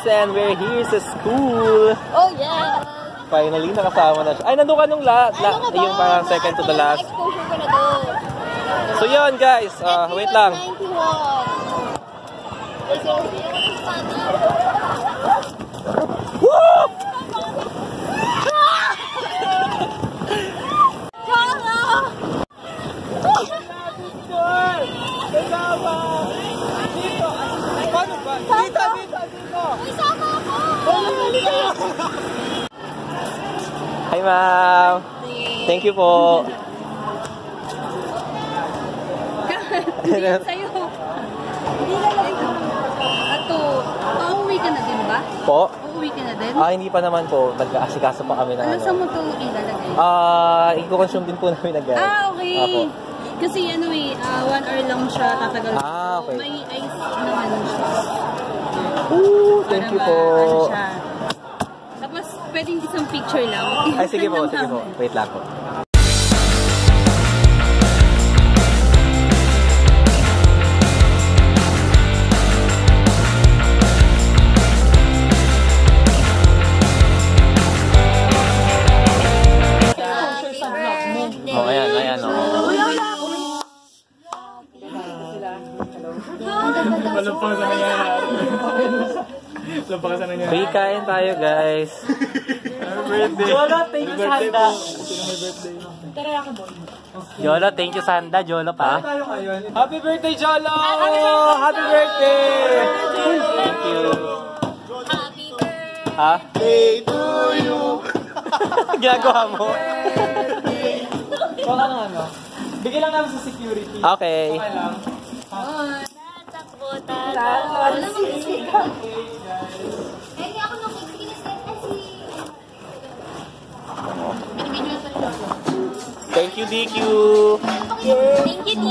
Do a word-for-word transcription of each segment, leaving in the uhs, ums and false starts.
and we're here sa school. Oh, yeah. Finally, nakasama na siya. Ay, nandun ka nung la, la, yung parang second to the last. Exposure ko na doon. So yun guys, uh, wait lang. Woo! Dito, dito, dito. Hi, ma'am. Thank you po. Hindi sa'yo. Hindi na lang. Ato, pauwi ka na din ba? Po? Pauwi ka na din? Ah, hindi pa naman po. Nag-aasikaso pa kami na ano. Ano Saan mo ito ilalagay? Ah, uh, i-consume din po namin agad. Ah, okay. Apo. Kasi ano eh, uh, one hour lang siya tatagal. Ah, okay. May ice naman siya. Ooh, thank you po. Ano siya. Tapos, pwedeng isang picture lang. Ay, sige po, sige po. Wait lang po. Oh, ayan, ayan, oh. Lampasan na yan. Lampasan na yan. Free kain tayo, guys. Happy birthday. Jolo, thank you, Sanda. Jolo, thank you, Sanda. Jolo pa. Happy birthday, Jolo! Happy birthday! Thank you. Happy birthday! Ha? Day to you! Ginagawa mo? Baka lang ano. Bigyan lang namin sa security. Okay. Okay lang. Tatakbo, tatakbo. Hindi ako nung kikinis kasi. Thank you, D Q. Thank you, thank you.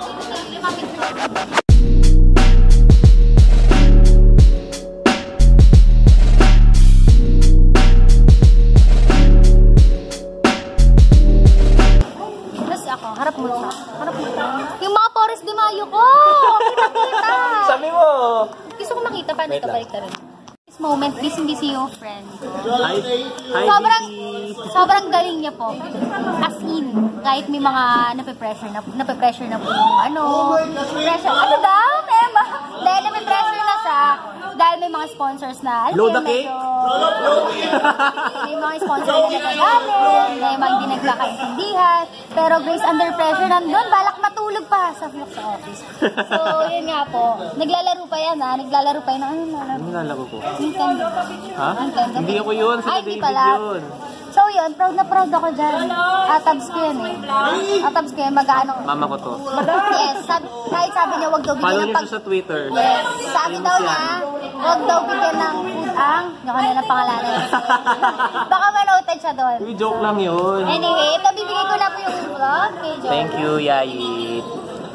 Harap mo siya. Harap mo siya. Yung mga Torres de Mayo ko! Kita-kita! Sabi mo! Gusto ko makita pa dito, balik na rin. This moment, busy-busy yung friend. Hi, hi, Sobrang, Vicky. sobrang galing niya po. As in, kahit may mga nape-pressure na, nape-pressure na po yung ano, pressure, ano daw, tema? Dahil nape-pressure na siya, dahil may mga sponsors na, alam mo Load the yun, cake? medyo, may mga sponsors na nagagalit, may mga hindi nagkakaintindihan, pero Grace under pressure nandun, balak matulog pa sa vlog sa office. So, yun nga po, naglalaro pa yan ha, naglalaro pa yan, ano nalaro? Ano nalaro ko? Nintendo. Ha? Nintendo. Hindi ako yun, si Ay, David di pala. yun. So yun, proud na proud ako dyan. Atabs ko yun eh. Atabs ko yun, mag-ano. Mama ko to. Yes, sabi, kahit sabi niya wag daw Follow bigyan ng niyo pag... siya sa Twitter. Yes, sabi daw niya, wag daw bigyan ng food ang, yung kanila pangalanan. Baka manoted siya doon. Uy, joke lang yun. Anyway, ito bibigay ko na po yung vlog kay Joe. Thank you, Yayit.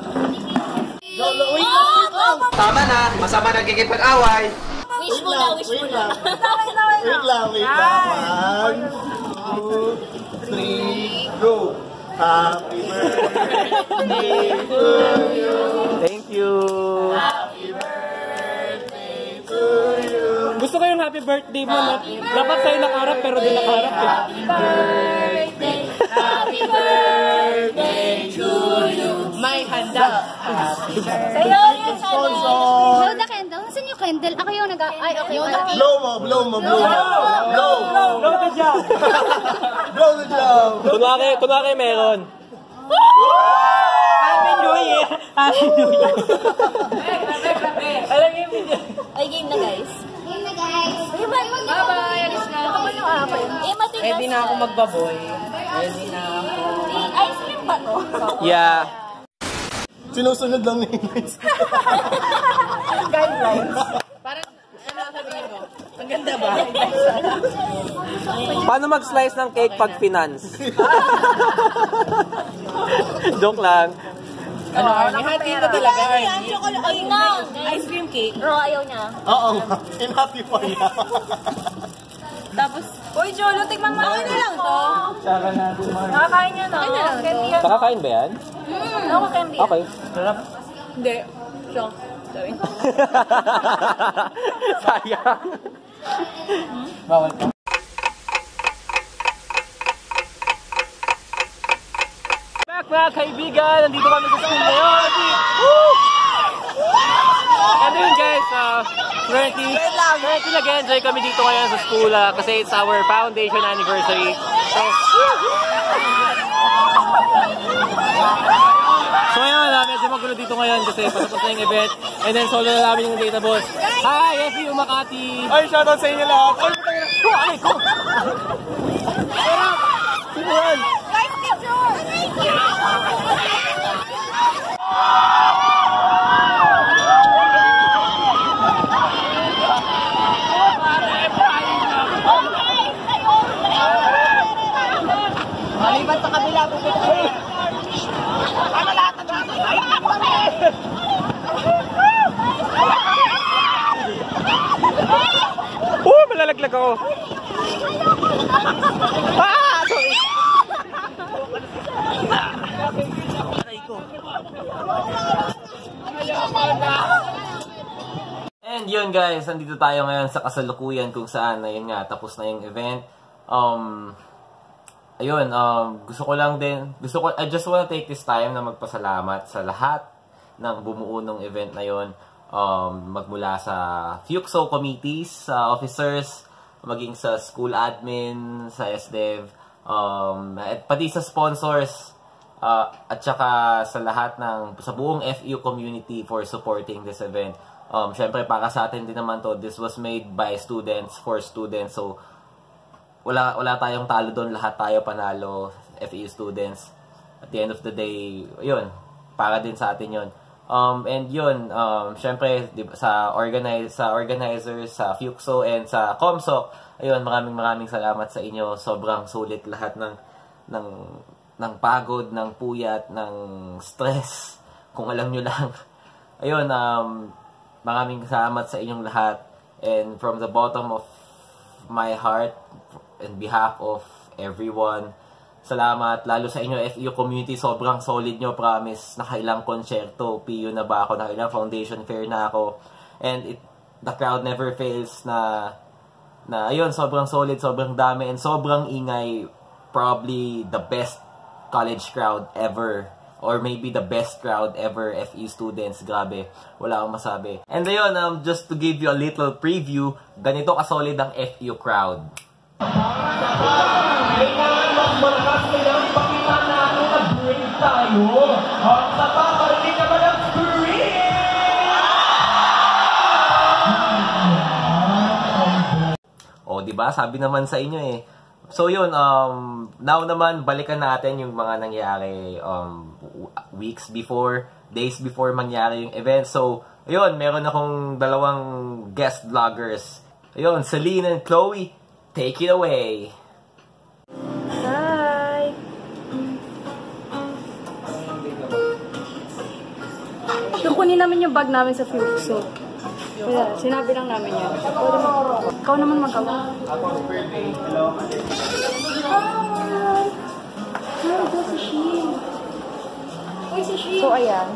Tama na, masama nagkikipag-away. Wish mo na, wish mo na. Wait lang, wait lang. One, two, three, go! Happy birthday to you! Thank you. Happy birthday to you! Gusto ko yung happy birthday mo. Na, dapat sa'yo nakaharap pero di nakaharap eh. Happy birthday, happy birthday to you. May handa. Sa'yo yung Sponsor! Blow the candle. Nasaan yung candle? Ako yung nag- Ay, okay. Blow mo, blow mo, blow mo! Blow! Blow the job. Blow the job! Kunwari, kunwari meron. Happy New Year. Happy New Year. Alam niyo yung video. Ay, game na guys. Game na guys. Bye-bye. Alis na. Ako ba yung aapay? Eh, matigas. Ready na ako magbaboy. Ready na ako. Eh, ice cream ba to? Yeah. Sinusunod lang ni Inés. Guidelines. Parang, ano sabihin mo? Ang ganda ba? Paano mag-slice ng cake pag finance? Joke lang. Ano, ihati na talaga. Yan, chocolate. Ay na. Ice cream cake. Bro, ayaw niya. Oo nga, inhappy pa niya. Tapos, uy, Jolo, tigman mo. Okay na lang to. Tsaka natin mga... Nakakain niya na. Okay na lang to. Nakakain ba yan? Mm. Ako candy. Okay. Hindi. Siya. Sayang. Bawal ka. Back mga kaibigan, nandito kami sa school ngayon. Woo! And yun guys, uh, currently, currently nag-enjoy kami dito ngayon sa school uh, kasi it's our foundation anniversary. So, so ngayon, uh, medyo magulo dito ngayon kasi patapos na yung event. And then solo na namin yung data boss. Hi, F U Makati! Ay, shoutout sa inyo lahat. Ay, Ko, ay ko! Sino yan? Maliban sa kabila, pupunta ko. Ano lahat ng dito? Ay, Oh, malalaglag ako. Ah! Sorry. Aray ko. And yun guys, nandito tayo ngayon sa kasalukuyan kung saan, ayun nga, tapos na yung event. Um, ayun, um, gusto ko lang din, gusto ko, I just wanna take this time na magpasalamat sa lahat ng bumuo ng event na yun. Um, magmula sa Fuxo committees, sa officers, maging sa school admin, sa S D E V, um, at pati sa sponsors, uh, at saka sa lahat ng, sa buong F U community for supporting this event. Um, Siyempre, para sa atin din naman to, this was made by students, for students, so wala, wala tayong talo doon, lahat tayo panalo, F U students. At the end of the day, yun, para din sa atin yun. Um, and yun, um, syempre, di ba, sa, organize, sa organizers, sa Fuxo, and sa Comsoc, ayun, maraming maraming salamat sa inyo. Sobrang sulit lahat ng, ng, ng pagod, ng puyat, ng stress, kung alam nyo lang. Ayun, um, maraming salamat sa inyong lahat. And from the bottom of my heart, in behalf of everyone, salamat, lalo sa inyo F U community, sobrang solid nyo, promise. Nakailang konsyerto, P U na ba ako, nakailang foundation fair na ako. And it, the crowd never fails na, na ayun, sobrang solid, sobrang dami, and sobrang ingay. Probably the best college crowd ever. Or maybe the best crowd ever, F U students. Grabe, wala akong masabi. And ayun, um, just to give you a little preview, ganito kasolid ang F U crowd. Malakas nilang ipakita natin na brave tayo. At nakakarinig naman ang scream! O, diba? Sabi naman sa inyo eh. So yun, um, now naman, balikan natin yung mga nangyari um, weeks before, days before mangyari yung event. So, ayun, meron akong dalawang guest vloggers. Ayun, Celine and Chloe, take it away! Hi! Kukunin namin yung bag namin sa Fuxo. Kaya, sinabi lang namin yan. Ikaw naman magawa. Hi! Hi, ito si Shin. Uy, si Shin. So, ayan.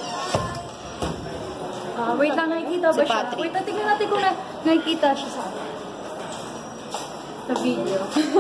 Uh, wait lang, nakikita ba Si siya? Patrick. Wait, tingnan natin kung na nakikita siya sa sa video.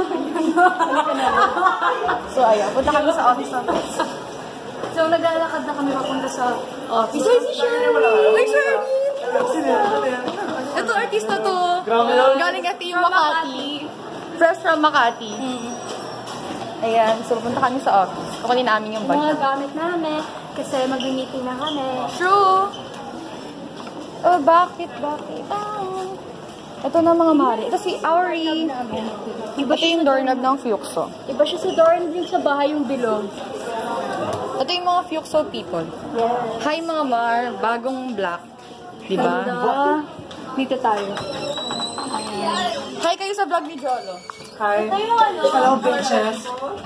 So, ayan. Punta kami sa office office. So, naglalakad na kami papunta sa office. Uy, si Shirley! Uy, Shirley! Ito, artista to. Galing at yung Makati. Fresh from Makati. Ayan. So, punta kami sa office. Kukunin namin yung bag. Mga gamit namin. Kasi mag-meeting na kami. True! Oh, bakit? Bakit? Ah. Ito na mga mari. Ito si Auri. Iba ito yung doorknob ng Fuxo. Iba siya sa doorknob yung sa bahay yung bilog. Ito yung mga Fuxo people. Yes. Hi mga Mar, bagong black. Diba? Dito tayo. Hi kayo sa vlog ni Jolo. Hi. Ito yung ano. Hello, bitches.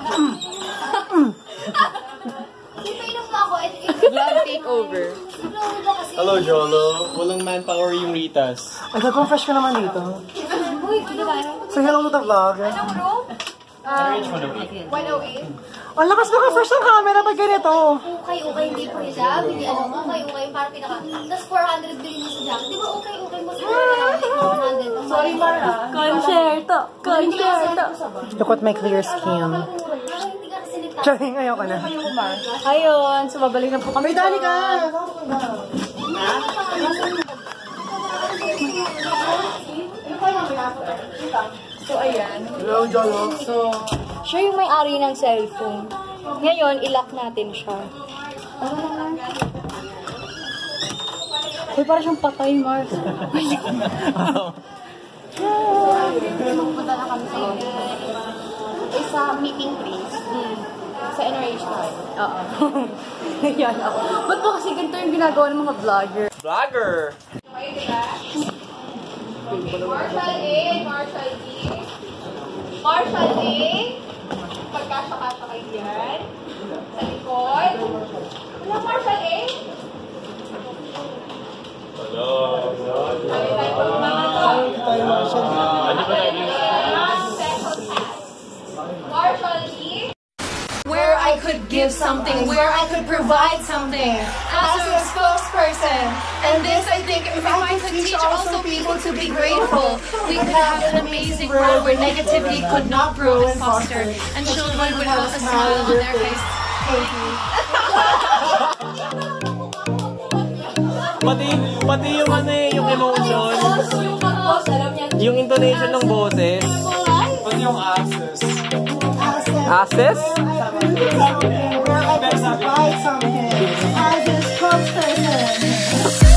Vlog takeover. Hello, Jolo. Walang manpower yung Ritas. Ay, nag-confresh ka naman dito. Uy, di ba? Say hello to the vlog. Ano bro? Um, one oh eight. Ang lakas naka-fresh ng camera pag ganito. Okay, okay, hindi pre-lab. Hindi ano, okay, okay, parang pinaka. Tapos four hundred bilhin mo sa jacket. Di ba okay, okay, mas four hundred. Sorry, Mara. Concerto! Concerto! Look at my clear skin. Hindi ka kasi nagtapos. Charing, ayoko na. Ayun, so babalik na po kami. May dali ka! So, ayan. Hello, Jolo. So, siya yung may-ari ng cellphone. Ngayon, ilock natin siya. Ano naman? Uy, parang siyang patay, Mars. Pumunta na kami sa isa meeting place. Hmm. Sa N R H tayo. Oo. Yan ako. Ba't ba kasi ganito yung ginagawa ng mga vlogger? Vlogger! Marshall A, Marshall B. Marshall A. Pagkasya-kasya kayo yan. Sa likod. Wala Marshall A. Hello. Sabi tayo pa mga to. Marshall E. Where I could give something, where I could provide something as a spokesperson. And this, I think, if I could teach also people to be grateful, we could have an amazing world where negativity could not grow and foster, and children would have a smile on their face. Thank you. Pati, pati yung ano eh, yung emotion. Yung intonation ng boses. Pati yung access. Access? Where I could provide something as a spokesperson.